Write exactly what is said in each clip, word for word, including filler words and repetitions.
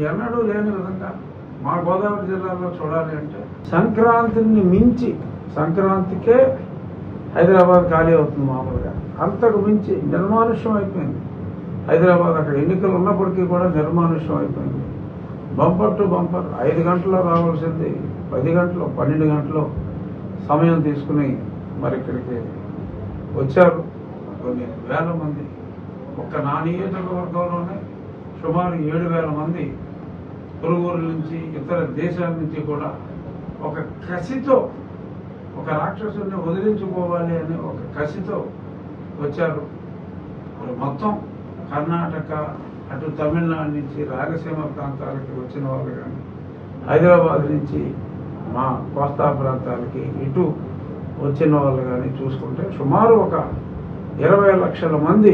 ఎన్నడూ లేని విధంగా మా గోదావరి జిల్లాలో చూడాలి అంటే సంక్రాంతిని మించి సంక్రాంతికే హైదరాబాద్ ఖాళీ అవుతుంది మామూలుగా. అంతకు మించి నిర్మానుష్యం అయిపోయింది హైదరాబాద్. అక్కడ ఎన్నికలు ఉన్నప్పటికీ కూడా నిర్మానుష్యం అయిపోయింది. బంపర్ టు బంపర్ ఐదు గంటల్లో రావాల్సింది పది గంటలు పన్నెండు గంటలు సమయం తీసుకుని మరి ఇక్కడికి వచ్చారు కొన్ని వేల మంది. ఒక్క నా నియోజకవర్గంలోనే సుమారు ఏడు వేల మంది పొరుగురు నుంచి ఇతర దేశాల నుంచి కూడా ఒక కసితో ఒక రాక్షసుని వదిలించుకోవాలి అనే ఒక కసితో వచ్చారు. మొత్తం కర్ణాటక అటు తమిళనాడు నుంచి రాయలసీమ ప్రాంతాలకి వచ్చిన వాళ్ళు కానీ హైదరాబాద్ నుంచి మా కోస్తా ప్రాంతాలకి ఇటు వచ్చిన వాళ్ళు కానీ చూసుకుంటే సుమారు ఒక ఇరవై లక్షల మంది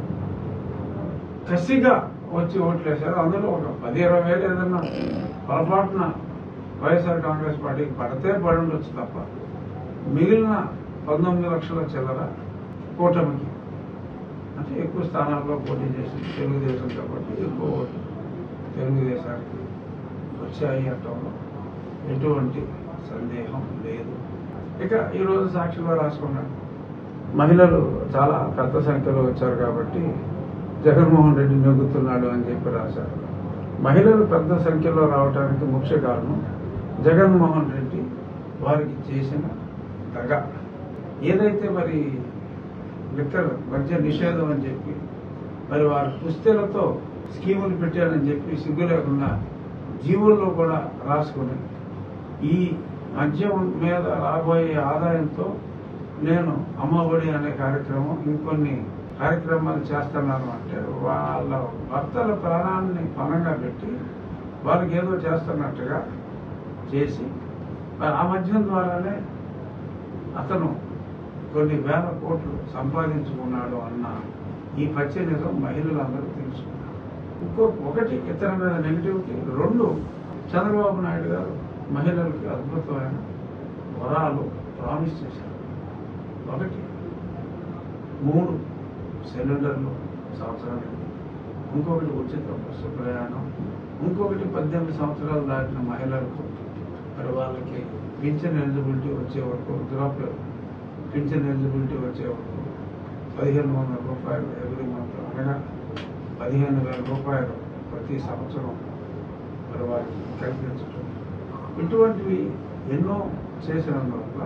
కసిగా వచ్చి ఓట్లేశారు. అందులో ఒక పది ఇరవై వేలు ఏదన్నా పొరపాటున వైఎస్ఆర్ కాంగ్రెస్ పార్టీకి పడితే పడి ఉండొచ్చు తప్ప మిగిలిన పంతొమ్మిది లక్షల చిల్లర కూటమికి, అంటే ఎక్కువ స్థానాల్లో పోటీ చేసింది తెలుగుదేశం కాబట్టి ఎక్కువ ఓట్లు తెలుగుదేశానికి వచ్చాయి అనటంలో ఎటువంటి సందేహం లేదు. ఇక ఈరోజు సాక్షిలో రాసుకున్నాను, మహిళలు చాలా పెద్ద సంఖ్యలో వచ్చారు కాబట్టి జగన్మోహన్ రెడ్డి నెగ్గుతున్నాడు అని చెప్పి రాశారు. మహిళలు పెద్ద సంఖ్యలో రావడానికి ముఖ్య కారణం జగన్మోహన్ రెడ్డి వారికి చేసిన దగ. ఏదైతే మరి లిక్కర్ మద్య నిషేధం అని చెప్పి మరి వారి కుస్తీలతో స్కీములు పెట్టారని చెప్పి సిగ్గు లేకుండా జీవుల్లో కూడా రాసుకుని ఈ మద్యం మీద రాబోయే ఆదాయంతో నేను అమ్మఒడి అనే కార్యక్రమం ఇంకొన్ని కార్యక్రమాలు చేస్తున్నాను అంటే వాళ్ళ భర్తల ప్రాణాన్ని పణంగా పెట్టి వాళ్ళకి ఏదో చేస్తున్నట్టుగా చేసి మరి ఆ మద్యం ద్వారానే అతను కొన్ని వేల కోట్లు సంపాదించుకున్నాడు అన్న ఈ పచ్చి నిజం మహిళలందరూ తెలుసుకున్నారు. ఇంకో ఒకటి ఇతర మీద నెగిటివిటీ, రెండు చంద్రబాబు నాయుడు గారు మహిళలకి అద్భుతమైన వరాలు ప్రామిస్ చేశారు. ఒకటి మూడు సిలిండర్లు సంవత్సరానికి, ఇంకొకటి ఉచిత బస్సు ప్రయాణం, ఇంకొకటి పద్దెనిమిది సంవత్సరాలు దాటిన మహిళలకు మరి వాళ్ళకి పింఛన్ ఎలిజిబిలిటీ వచ్చే వరకు వృద్ధాప్య పింఛన్ ఎలిజిబిలిటీ వచ్చే వరకు పదిహేను వందల రూపాయలు ఎవ్రీ మంత్, అనగా పదిహేను వేల రూపాయలు ప్రతి సంవత్సరం మరి వారికి కల్పించడం, ఇటువంటివి ఎన్నో చేసినందువల్ల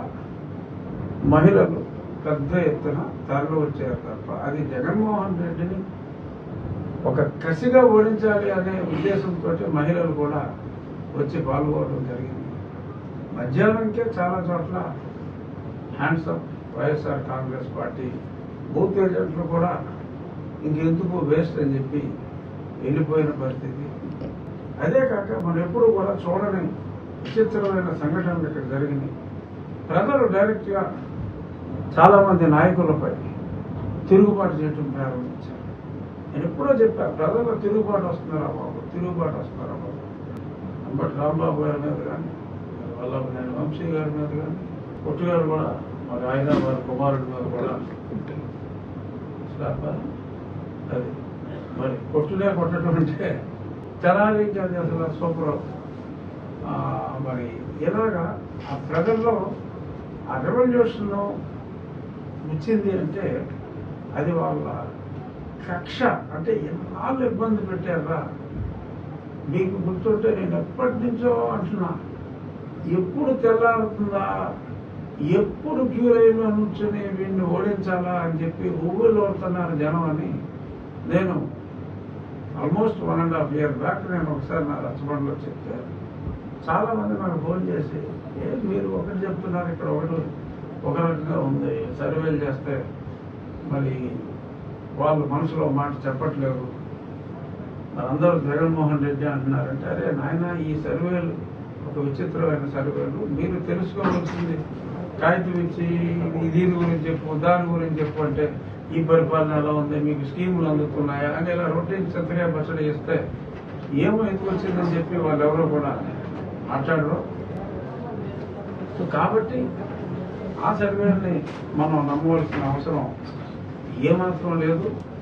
మహిళలు పెద్ద ఎత్తున తరలి వచ్చారు తప్ప అది జగన్మోహన్ రెడ్డిని ఒక కసిగా ఓడించాలి అనే ఉద్దేశంతో మహిళలు కూడా వచ్చి పాల్గొనడం జరిగింది. మధ్యాహ్నంకే చాలా చోట్ల hands up YSR Congress party booth ఏజెంట్లు కూడా ఇంకెందుకు వేస్ట్ అని చెప్పి వెళ్ళిపోయిన పరిస్థితి. అదే కాక మనం ఎప్పుడు కూడా చూడని విచిత్రమైన సంఘటనలు ఇక్కడ జరిగినాయి. ప్రజలు డైరెక్ట్గా చాలామంది నాయకులపై తిరుగుబాటు చేయడం ప్రారంభించారు. నేను ఎప్పుడో చెప్పాను, ప్రజలు తిరుగుబాటు వస్తున్నారా బాబు, తిరుగుబాటు వస్తున్నారా బాబు. అంబటి రాంబాబు గారి మీద కానీ వల్లభనేని వంశీ గారి మీద కానీ కొట్టు గారు కూడా మరి ఆయన వారి కుమారుడి మీద కూడా అది మరి కొట్టునే కొట్టడం అంటే తెనాలికి అది అసలు సూపర్. మరి ఇలాగా ఆ ప్రజల్లో ఆ రెవల్యూషన్ వచ్చింది అంటే అది వాళ్ళ కక్ష. అంటే ఎన్నాళ్ళు ఇబ్బంది పెట్టారా మీకు గుర్తుంటే నేను ఎప్పటి నుంచో అంటున్నా, ఎప్పుడు తెల్లారుతుందా, ఎప్పుడు క్యూ లైన్లో నుంచుని వీడిని ఓడించాలా అని చెప్పి ఊళ్ళో ఓడుతున్నారు జనం అని నేను almost one and half year back నేను ఒకసారి నా రచ్చబండలో చెప్తే చాలామంది నాకు ఫోన్ చేసి, ఏ మీరు ఒకటి చెప్తున్నారు, ఇక్కడ ఒకటి ఒక రకంగా ఉంది, సర్వేలు చేస్తే మరి వాళ్ళు మనసులో మాట చెప్పట్లేదు, మరి అందరూ జగన్మోహన్ రెడ్డి అంటున్నారంటే, అరే నాయన ఈ సర్వేలు ఒక విచిత్రమైన సర్వేలు, మీరు తెలుసుకోవాల్సింది కాగితం ఇచ్చి దీని గురించి చెప్పు దాని గురించి చెప్పు అంటే ఈ పరిపాలన ఎలా ఉంది, మీకు స్కీములు అందుతున్నాయా అని ఇలా రొటీన్ చెత్తగా బచ్చడి చేస్తే ఏమో ఎందుకు వచ్చిందని చెప్పి వాళ్ళు ఎవరో కూడా మాట్లాడరు. సో కాబట్టి ఆ సర్వేని మనం నమ్మవలసిన అవసరం ఏమాత్రం లేదు.